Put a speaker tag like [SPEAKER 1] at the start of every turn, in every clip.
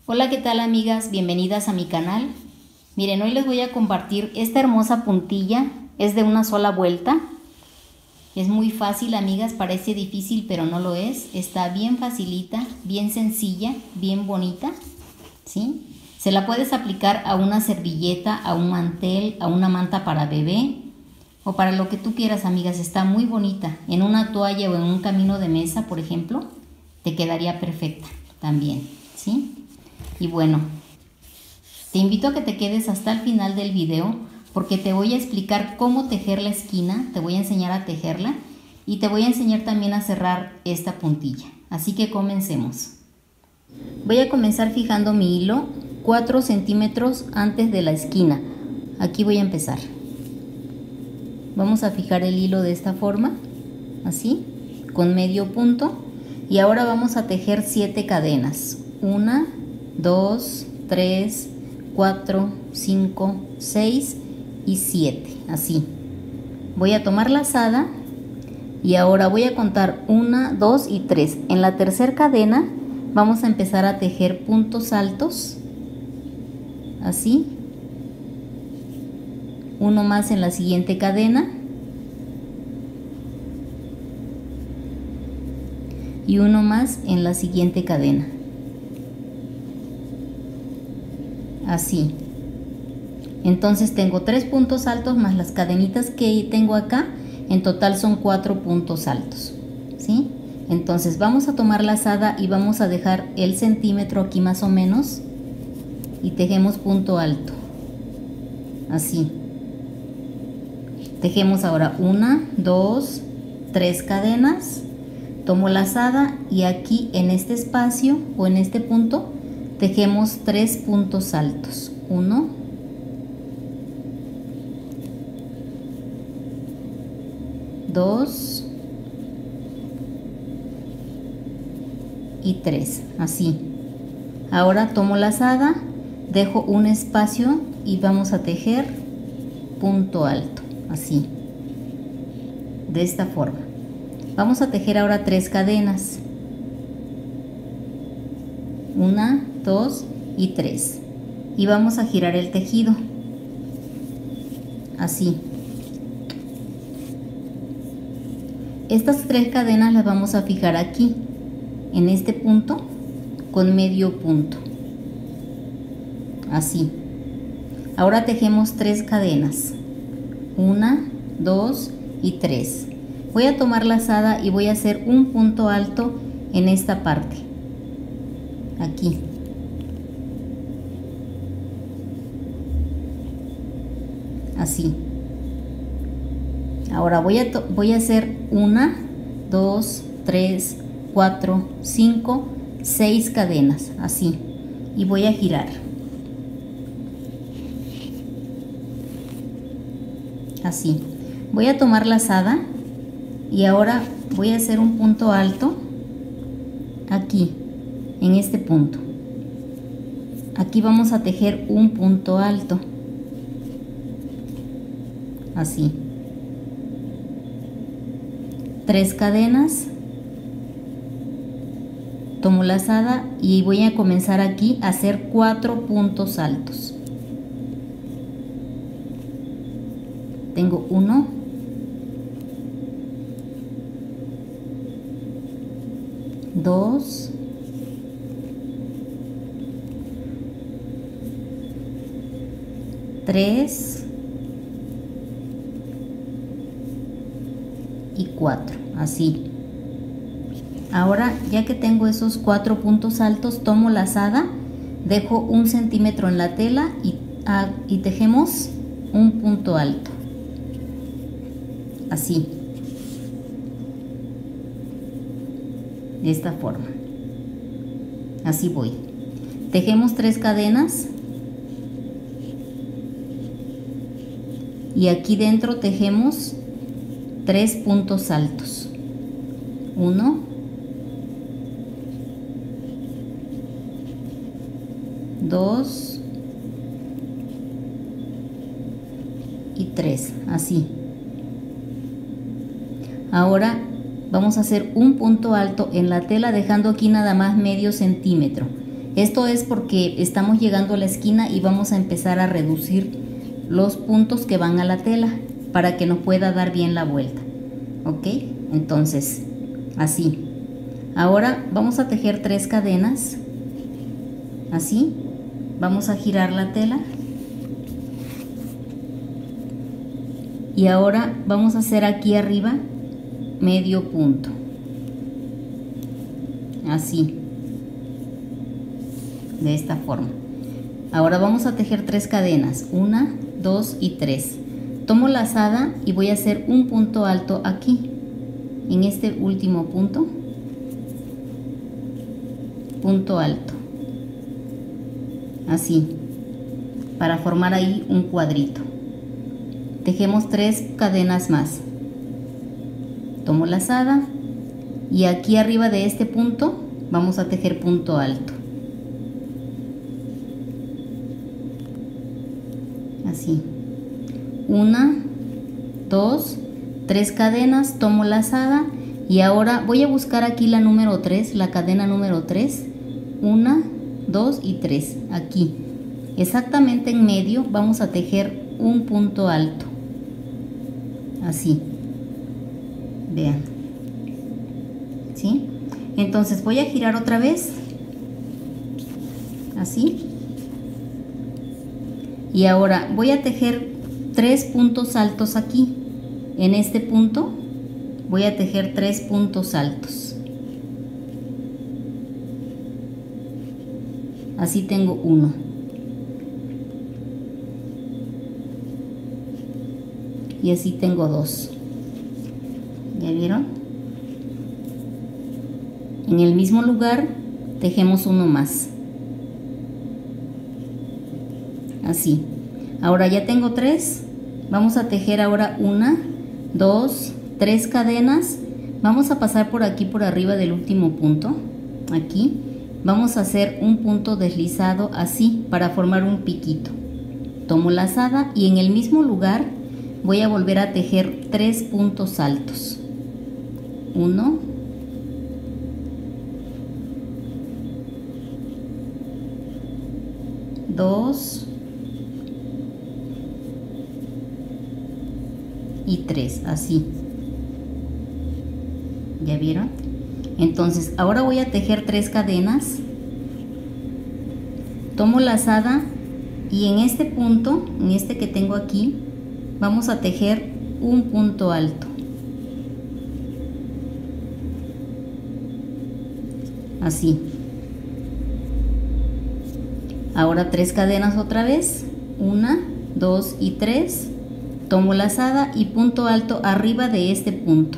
[SPEAKER 1] Hola, ¿qué tal amigas? Bienvenidas a mi canal. Miren, hoy les voy a compartir esta hermosa puntilla. Es de una sola vuelta. Es muy fácil, amigas, parece difícil, pero no lo es. Está bien facilita, bien sencilla, bien bonita, ¿sí? Se la puedes aplicar a una servilleta, a un mantel, a una manta para bebé o para lo que tú quieras, amigas. Está muy bonita. En una toalla o en un camino de mesa, por ejemplo, te quedaría perfecta también, ¿sí? Y bueno, te invito a que te quedes hasta el final del video porque te voy a explicar cómo tejer la esquina, te voy a enseñar a tejerla y te voy a enseñar también a cerrar esta puntilla. Así que comencemos. Voy a comenzar fijando mi hilo 4 centímetros antes de la esquina. Aquí voy a empezar. Vamos a fijar el hilo de esta forma, así, con medio punto. Y ahora vamos a tejer 7 cadenas. 1, 2, 3, 4, 5, 6 y 7, así. Voy a tomar lazada y ahora voy a contar 1, 2 y 3. En la tercera cadena vamos a empezar a tejer puntos altos, así. Uno más en la siguiente cadena y uno más en la siguiente cadena, así. Entonces tengo 3 puntos altos más las cadenitas que tengo acá. En total son 4 puntos altos, ¿sí? Entonces vamos a tomar lazada y vamos a dejar el centímetro aquí más o menos y tejemos punto alto, así. Tejemos ahora 1, 2, 3 cadenas, tomo lazada y aquí en este espacio o en este punto tejemos 3 puntos altos. 1, 2 y 3, así. Ahora tomo lazada, dejo un espacio y vamos a tejer punto alto, así, de esta forma. Vamos a tejer ahora 3 cadenas, 1, 2 y 3, y vamos a girar el tejido, así. Estas 3 cadenas las vamos a fijar aquí, en este punto, con medio punto, así. Ahora tejemos 3 cadenas, 1, 2 y 3. Voy a tomar lazada y voy a hacer un punto alto en esta parte, aquí. Así. Ahora voy a hacer 1, 2, 3, 4, 5, 6 cadenas, así. Y voy a girar. Así. Voy a tomar lazada y ahora voy a hacer un punto alto aquí, en este punto. Aquí vamos a tejer un punto alto, así. 3 cadenas, tomo lazada y voy a comenzar aquí a hacer 4 puntos altos. Tengo 1, 2, 3 y 4, así. Ahora, ya que tengo esos 4 puntos altos, tomo lazada, dejo 1 centímetro en la tela y tejemos un punto alto, así, de esta forma. Así voy. Tejemos 3 cadenas y aquí dentro tejemos 3 puntos altos. 1, 2 y 3, así. Ahora vamos a hacer un punto alto en la tela dejando aquí nada más medio centímetro Esto es porque estamos llegando a la esquina y vamos a empezar a reducir los puntos que van a la tela para que nos pueda dar bien la vuelta. Ok, entonces así. Ahora vamos a tejer 3 cadenas, así. Vamos a girar la tela y ahora vamos a hacer aquí arriba medio punto, así, de esta forma. Ahora vamos a tejer 3 cadenas, 1, 2 y 3. Tomo lazada y voy a hacer un punto alto aquí, en este último punto, punto alto, así, para formar ahí un cuadrito. Tejemos 3 cadenas más. Tomo lazada y aquí arriba de este punto vamos a tejer punto alto, así. 1, 2, 3 cadenas, tomo lazada y ahora voy a buscar aquí la número 3, la cadena número 3. 1, 2 y 3, aquí. Exactamente en medio vamos a tejer un punto alto, así. Vean, ¿sí? Entonces voy a girar otra vez, así. Y ahora voy a tejer 3 puntos altos aquí. En este punto voy a tejer 3 puntos altos. Así tengo 1. Y así tengo 2. ¿Ya vieron? En el mismo lugar tejemos uno más. Así. Ahora ya tengo 3. Vamos a tejer ahora 1, 2, 3 cadenas. Vamos a pasar por aquí por arriba del último punto. Aquí. Vamos a hacer un punto deslizado así para formar un piquito. Tomo lazada y en el mismo lugar voy a volver a tejer 3 puntos altos. 1, 2 y 3, así. ¿Ya vieron? Entonces ahora voy a tejer 3 cadenas, tomo lazada y en este punto, en este que tengo aquí, vamos a tejer un punto alto, así. Ahora 3 cadenas otra vez, 1, 2 y 3, tomo lazada y punto alto arriba de este punto.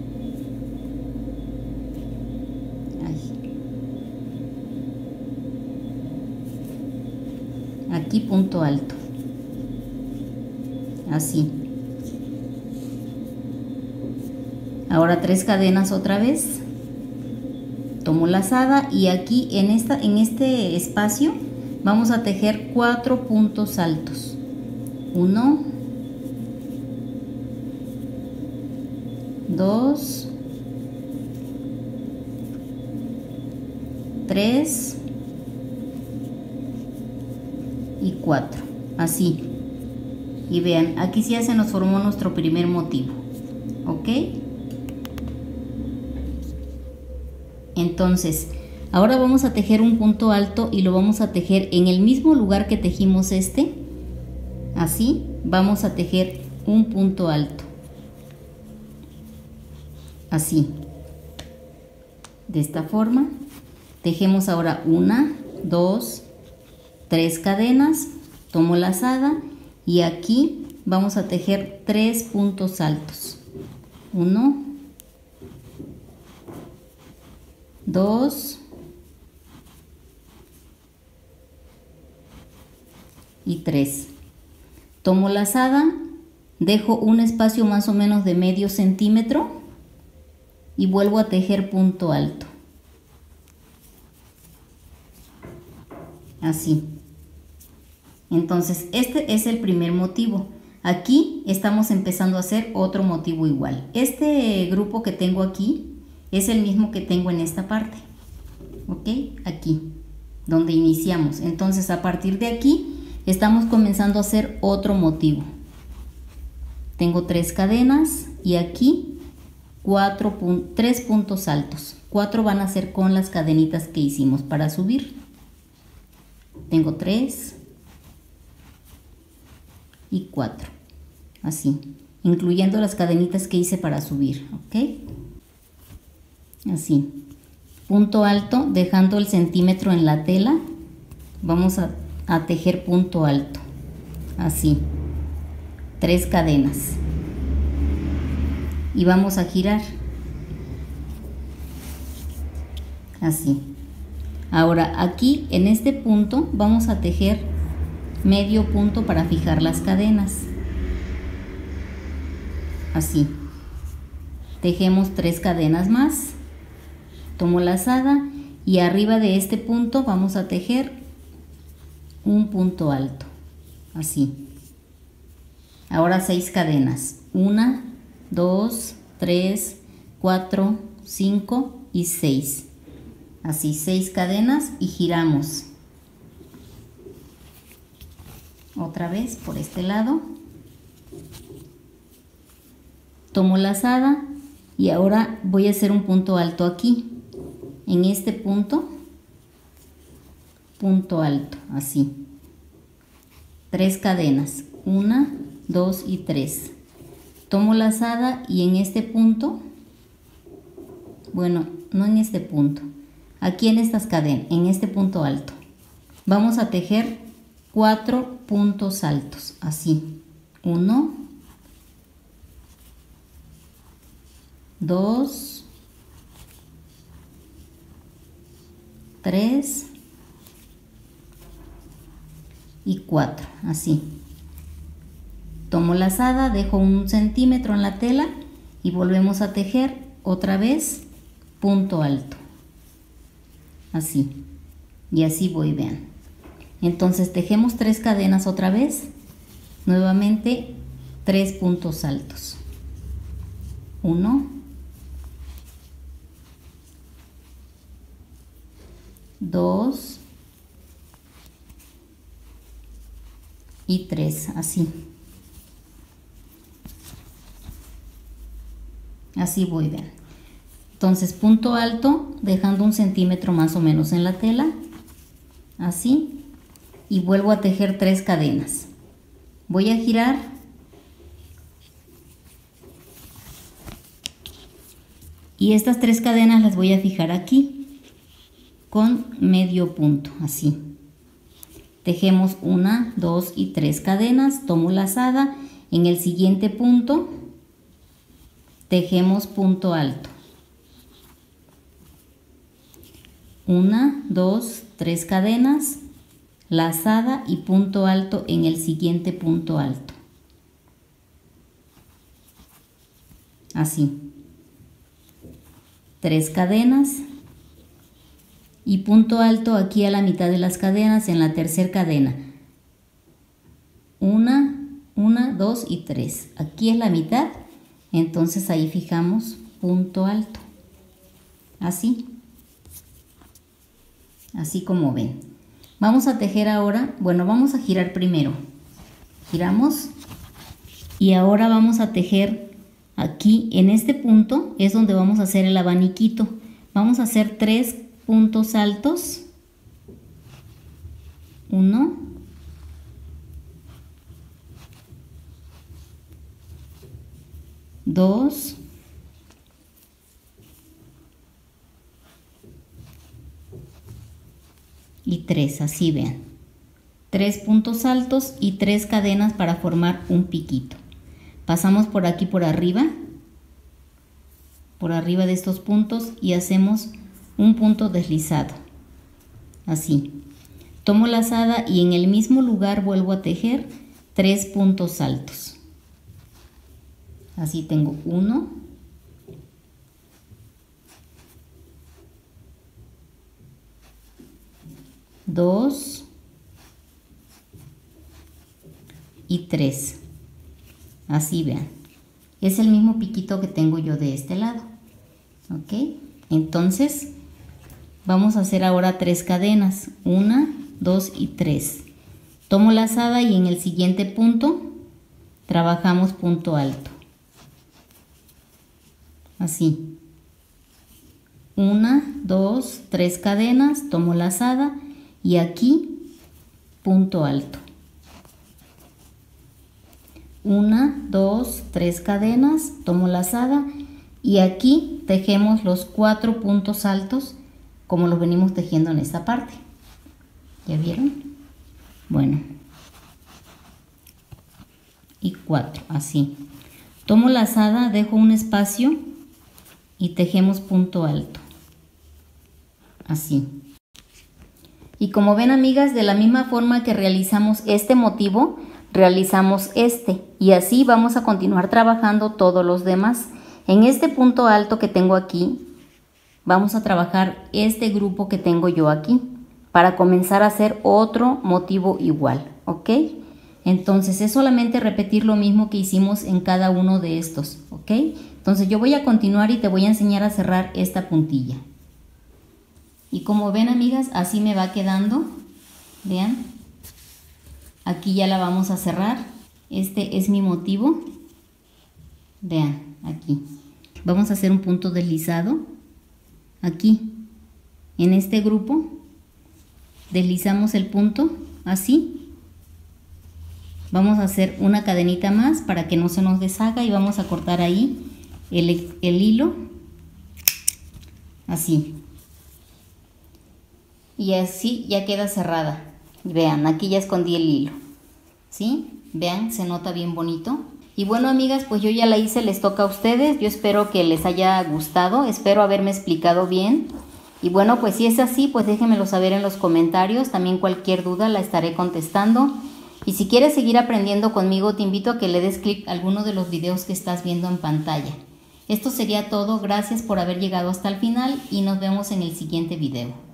[SPEAKER 1] Aquí punto alto, así. Ahora 3 cadenas otra vez, tomo lazada y aquí en este espacio vamos a tejer 4 puntos altos. 1, 2, 3 y 4, así. Y vean, aquí ya se nos formó nuestro primer motivo. ¿Ok? Entonces, ahora vamos a tejer un punto alto y lo vamos a tejer en el mismo lugar que tejimos este. Así, vamos a tejer un punto alto. Así. De esta forma. Tejemos ahora 1, 2, 3 cadenas, tomo lazada y aquí vamos a tejer 3 puntos altos. 1, 2 y 3. Tomo lazada, dejo un espacio más o menos de medio centímetro y vuelvo a tejer punto alto. Así. Entonces este es el primer motivo. Aquí estamos empezando a hacer otro motivo igual. Este grupo que tengo aquí es el mismo que tengo en esta parte. ¿Ok? Aquí. donde iniciamos. Entonces a partir de aquí estamos comenzando a hacer otro motivo. Tengo 3 cadenas y aquí 3 puntos altos. 4 van a ser con las cadenitas que hicimos para subir. Tengo 3 y 4, así, incluyendo las cadenitas que hice para subir, ¿ok? Así, punto alto, dejando el centímetro en la tela, vamos a tejer punto alto, así, 3 cadenas, y vamos a girar, así. Ahora aquí en este punto vamos a tejer medio punto para fijar las cadenas, así. Tejemos 3 cadenas más, tomo lazada y arriba de este punto vamos a tejer un punto alto, así. Ahora 6 cadenas, 1, 2, 3, 4, 5 y 6. Así, 6 cadenas y giramos. Otra vez por este lado. Tomo lazada y ahora voy a hacer un punto alto aquí. En este punto, punto alto, así. 3 cadenas, 1, 2 y 3. Tomo lazada y en este punto, bueno, no en este punto, aquí en estas cadenas, en este punto alto, vamos a tejer 4 puntos altos, así. 1, 2, 3 y 4, así. Tomo lazada, dejo 1 centímetro en la tela y volvemos a tejer otra vez punto alto, así, y así voy, vean. Entonces tejemos 3 cadenas otra vez, nuevamente 3 puntos altos, 1, 2 y 3, así. Así voy, vean. Entonces punto alto, dejando 1 centímetro más o menos en la tela, así, y vuelvo a tejer 3 cadenas. Voy a girar y estas 3 cadenas las voy a fijar aquí con medio punto, así. Tejemos 1, 2 y 3 cadenas, tomo lazada, en el siguiente punto tejemos punto alto. 1, 2, 3 cadenas, lazada y punto alto en el siguiente punto alto. Así. 3 cadenas y punto alto aquí a la mitad de las cadenas en la tercera cadena. 1, 2 y 3. Aquí es la mitad, entonces ahí fijamos punto alto. Así. Así como ven. Vamos a tejer ahora, bueno, vamos a girar primero. Giramos y ahora vamos a tejer aquí en este punto, es donde vamos a hacer el abaniquito. Vamos a hacer 3 puntos altos. 1, 2, 3, así vean. 3 puntos altos y 3 cadenas para formar un piquito. Pasamos por aquí por arriba de estos puntos y hacemos un punto deslizado, así. Tomo lazada y en el mismo lugar vuelvo a tejer 3 puntos altos. Así tengo 1, 2 y 3. Así vean. Es el mismo piquito que tengo yo de este lado. ¿Ok? Entonces Vamos a hacer ahora 3 cadenas, 1, 2 y 3. Tomo lazada y en el siguiente punto trabajamos punto alto. Así. 1, 2, 3 cadenas, tomo lazada y aquí punto alto. 1, 2, 3 cadenas, tomo lazada y aquí tejemos los 4 puntos altos como los venimos tejiendo en esta parte. ¿Ya vieron? Bueno. Y 4, así. Tomo lazada, dejo un espacio y tejemos punto alto. Así. Y como ven, amigas, de la misma forma que realizamos este motivo, realizamos este. Y así vamos a continuar trabajando todos los demás. En este punto alto que tengo aquí, vamos a trabajar este grupo que tengo yo aquí para comenzar a hacer otro motivo igual, ¿ok? Entonces es solamente repetir lo mismo que hicimos en cada uno de estos, ¿ok? Entonces yo voy a continuar y te voy a enseñar a cerrar esta puntilla. Y como ven, amigas, así me va quedando. Vean, aquí ya la vamos a cerrar. Este es mi motivo. Vean, aquí. Vamos a hacer un punto deslizado. Aquí, en este grupo, deslizamos el punto, así. Vamos a hacer una cadenita más para que no se nos deshaga y vamos a cortar ahí el hilo, así. Y así ya queda cerrada. Vean, aquí ya escondí el hilo, ¿sí? Vean, se nota bien bonito. Y bueno, amigas, pues yo ya la hice, les toca a ustedes. Yo espero que les haya gustado, espero haberme explicado bien. Y bueno, pues si es así, pues déjenmelo saber en los comentarios. También cualquier duda la estaré contestando. Y si quieres seguir aprendiendo conmigo, te invito a que le des clic a alguno de los videos que estás viendo en pantalla. Esto sería todo, gracias por haber llegado hasta el final y nos vemos en el siguiente video.